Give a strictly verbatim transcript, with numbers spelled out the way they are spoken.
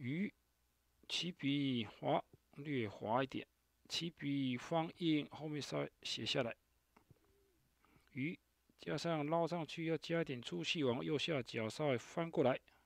鱼，起笔滑，略滑一点，起笔放硬，后面稍微写下来。鱼加上捞上去，要加一点粗细，往右下角稍微翻过来。